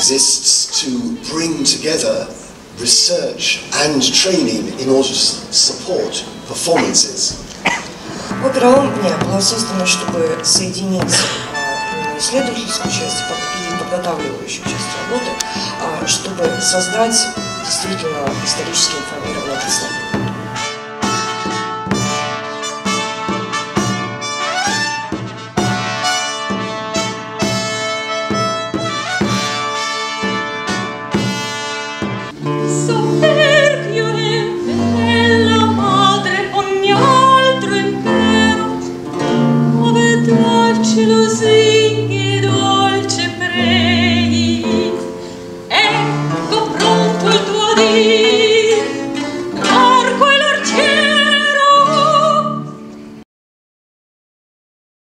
exists to bring together research and training in order to support performances. Опера «Омния» была создана, чтобы соединить исследовательскую часть и подготавливающую часть работы, чтобы создать действительно исторически информированное представление.